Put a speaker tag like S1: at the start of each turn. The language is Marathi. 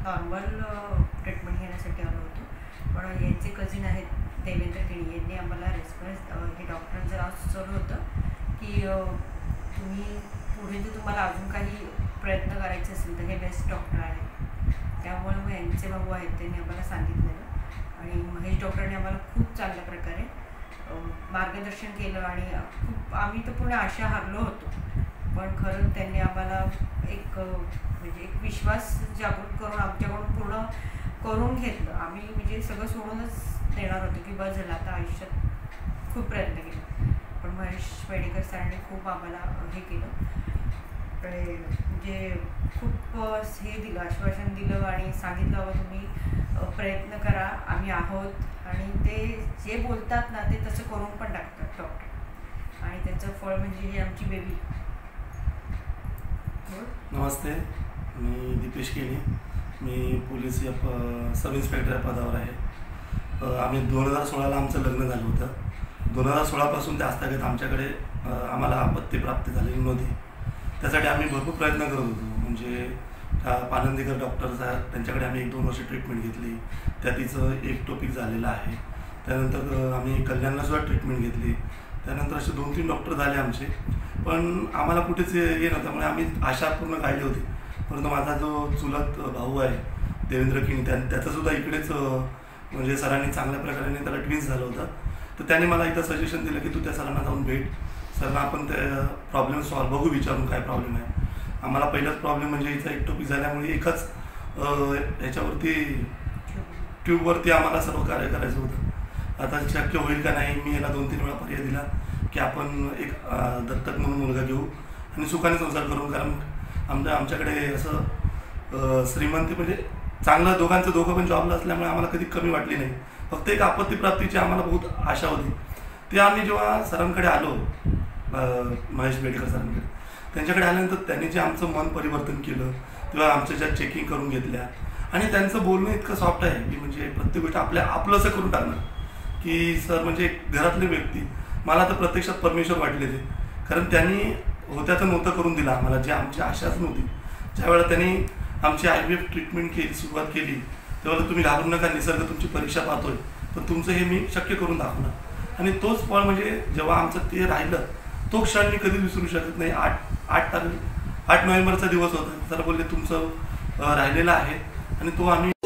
S1: नॉर्मल ट्रीटमेंट घेण्यासाठी आलो होतो, पण यांचे कझिन आहेत देवेंद्र किणी यांनी आम्हाला रेस्पॉन्स हे डॉक्टरांचं नाव सुचवलं होतं की तुम्ही पुढे जर तुम्हाला अजून काही प्रयत्न करायचे असेल तर हे बेस्ट डॉक्टर आहेत. त्यामुळे मग यांचे भाऊ आहेत त्यांनी आम्हाला सांगितलेलं आणि महेश डॉक्टरने आम्हाला खूप चांगल्या प्रकारे मार्गदर्शन केलं आणि खूप आम्ही तर पूर्ण आशा हारलो होतो, पण खरं त्यांनी आम्हाला म्हणजे एक विश्वास जागृत करून आमच्याकडून पूर्ण करून घेतलं. आम्ही म्हणजे सगळं सोडूनच देणार होतो की बस झालं आता, आयुष्यात खूप प्रयत्न केले, पण महेश पेडणेकर सरांनी खूप आम्हाला हे केलं, म्हणजे खूप हे दिलं, आश्वासन दिलं आणि सांगितलं बाबा तुम्ही प्रयत्न करा, आम्ही आहोत. आणि ते जे बोलतात ना ते तसं करून पण टाकतात डॉक्टर, आणि त्याचं फळ म्हणजे ही आमची बेबी.
S2: नमस्ते, मी दीपेश किणी, मी पोलीस सब इन्स्पेक्टर या पदावर आहे. आम्ही 2016ला आमचं लग्न झालं होतं. 2016पासून ते आजतागत आमच्याकडे आम्हाला आपत्ती प्राप्त झालेली नव्हती. त्यासाठी आम्ही भरपूर प्रयत्न करत होतो. म्हणजे पानंदीकर डॉक्टर्स आहेत, त्यांच्याकडे आम्ही 1-2 वर्ष ट्रीटमेंट घेतली, त्या तिचं एक्टोपिक झालेलं आहे. त्यानंतर आम्ही कल्याणलासुद्धा ट्रीटमेंट घेतली. त्यानंतर असे 2-3 डॉक्टर झाले आमचे, पण आम्हाला कुठेच हे नव्हतं. त्यामुळे आम्ही आशा पूर्ण काढली होती. परंतु माझा जो चुलत भाऊ आहे देवेंद्र किणी, त्याचंसुद्धा इकडेच म्हणजे सरांनी चांगल्या प्रकारे त्याला ट्विन्स झालं होतं. तर त्याने मला एकदा सजेशन दिलं की तू त्या सरांना जाऊन भेट, सरांना आपण त्या प्रॉब्लेम सॉल्व बघू, विचारून काय प्रॉब्लेम आहे. आम्हाला पहिलाच प्रॉब्लेम म्हणजे हिचा एक्टोपिक झाल्यामुळे एकच ह्याच्यावरती ट्यूबवरती आम्हाला सर्व कार्य करायचं होतं. आता शक्य होईल का नाही, मी याला 2-3 वेळा पर्याय दिला की आपण एक दत्तक म्हणून मुलगा घेऊ आणि सुखाने संसार करू. कारण आमच्याकडे असं श्रीमंती म्हणजे चांगलं दोघं पण जॉबला असल्यामुळे आम्हाला कधी कमी वाटली नाही. फक्त एक आपत्तीप्राप्तीची आम्हाला बहुत आशा होती. ते आम्ही जेव्हा सरांकडे आलो, महेश पेडणेकर सरांकडे, त्यांच्याकडे आल्यानंतर त्यांनी जे आमचं मन परिवर्तन केलं, तेव्हा आमच्या ज्या चेकिंग करून घेतल्या आणि त्यांचं बोलणं इतकं सॉफ्ट आहे की म्हणजे प्रत्येक गोष्ट आपलंसं करून टाकणं की सर म्हणजे घरातले व्यक्ती मला तर प्रत्यक्षात परमेश्वर वाटले ते. कारण त्यांनी होत्या तर नव्हतं करून दिलं आम्हाला, जे आमची आशाच नव्हती. ज्यावेळेला त्यांनी आमची IVF ट्रीटमेंट सुरुवात केली, तेव्हा तुम्ही घाबरू नका, निसर्ग तुमची परीक्षा पाहतोय, पण तुमचं हे मी शक्य करून दाखवणार. आणि तोच फळ म्हणजे जेव्हा आमचं ते राहिलं, तो क्षण मी कधीच विसरू शकत नाही. 8 नोव्हेंबरचा दिवस होता. सर बोलले तुमचं राहिलेलं आहे आणि तो आम्ही